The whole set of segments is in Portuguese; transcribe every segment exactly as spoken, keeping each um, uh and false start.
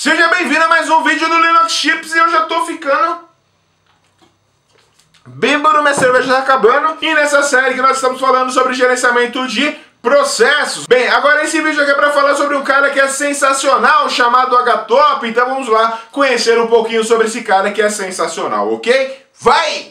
Seja bem-vindo a mais um vídeo do Linux Chips e eu já tô ficando bêbado, minha cerveja tá acabando. E nessa série que nós estamos falando sobre gerenciamento de processos. Bem, agora esse vídeo aqui é pra falar sobre um cara que é sensacional, chamado Htop. Então vamos lá conhecer um pouquinho sobre esse cara que é sensacional, ok? Vai!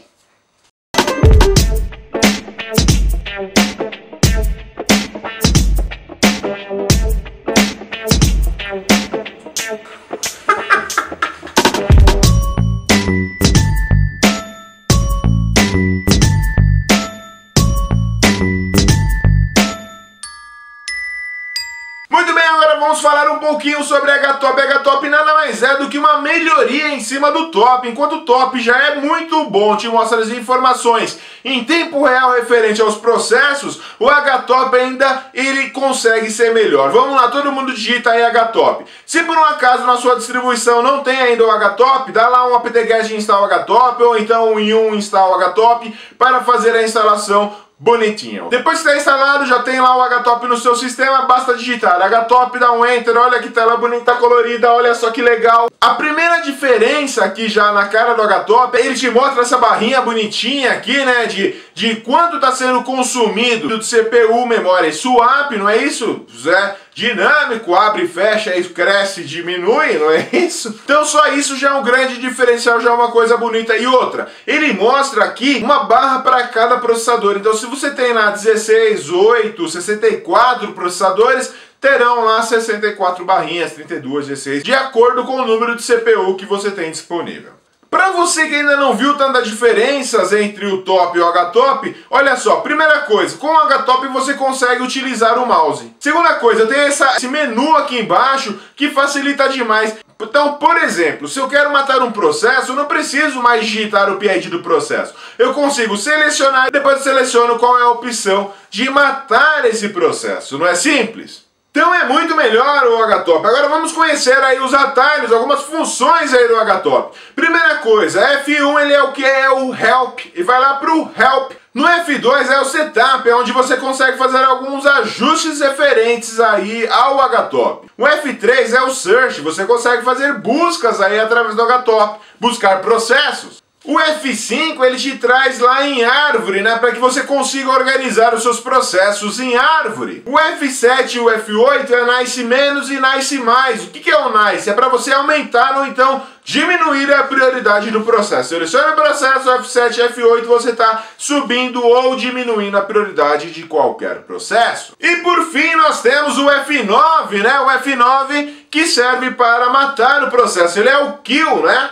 Muito bem, agora vamos falar um pouquinho sobre Htop. Htop nada mais é do que uma melhoria em cima do Top. Enquanto o Top já é muito bom, te mostra as informações em tempo real referente aos processos, o Htop ainda ele consegue ser melhor. Vamos lá, todo mundo digita aí Htop. Se por um acaso na sua distribuição não tem ainda o Htop, dá lá um apt-get install Htop ou então um yum install Htop para fazer a instalação bonitinho. Depois que está instalado, já tem lá o Htop no seu sistema, basta digitar Htop, dá um enter, olha que tela bonita, colorida, olha só que legal. A primeira diferença aqui já na cara do Htop, ele te mostra essa barrinha bonitinha aqui, né, de, de quanto está sendo consumido do C P U, memória e swap, não é isso? Zé? Dinâmico, abre e fecha, cresce, diminui, não é isso? Então só isso já é um grande diferencial, já é uma coisa bonita. E outra, ele mostra aqui uma barra para cada processador. Então se você tem lá dezesseis, oito, sessenta e quatro processadores, terão lá sessenta e quatro barrinhas, trinta e duas, dezesseis, de acordo com o número de C P U que você tem disponível. Para você que ainda não viu tantas diferenças entre o Top e o Htop, olha só, primeira coisa, com o Htop você consegue utilizar o mouse. Segunda coisa, tem essa, esse menu aqui embaixo que facilita demais. Então, por exemplo, se eu quero matar um processo, eu não preciso mais digitar o P I D do processo. Eu consigo selecionar e depois seleciono qual é a opção de matar esse processo. Não é simples? Então é muito melhor o Htop. Agora vamos conhecer aí os atalhos, algumas funções aí do Htop. Primeira coisa, F um ele é o que? É o Help. E vai lá para o Help. No F dois é o Setup, é onde você consegue fazer alguns ajustes referentes aí ao Htop. O F três é o Search, você consegue fazer buscas aí através do Htop, buscar processos. O F cinco ele te traz lá em árvore, né, para que você consiga organizar os seus processos em árvore. O F sete e o F oito é Nice menos e Nice mais. O que que é o Nice? É para você aumentar ou então diminuir a prioridade do processo. Selecione o processo F sete e F oito, você está subindo ou diminuindo a prioridade de qualquer processo. E por fim nós temos o F nove, né, o F nove que serve para matar o processo. Ele é o Kill, né?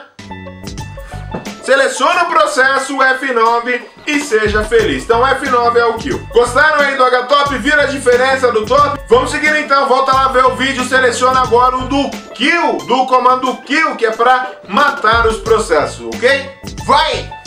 Seleciona o processo, o F nove, e seja feliz. Então o F nove é o Kill. Gostaram aí do Htop? Viram a diferença do Top? Vamos seguir então, volta lá ver o vídeo, seleciona agora o do Kill, do comando Kill, que é para matar os processos, ok? Vai!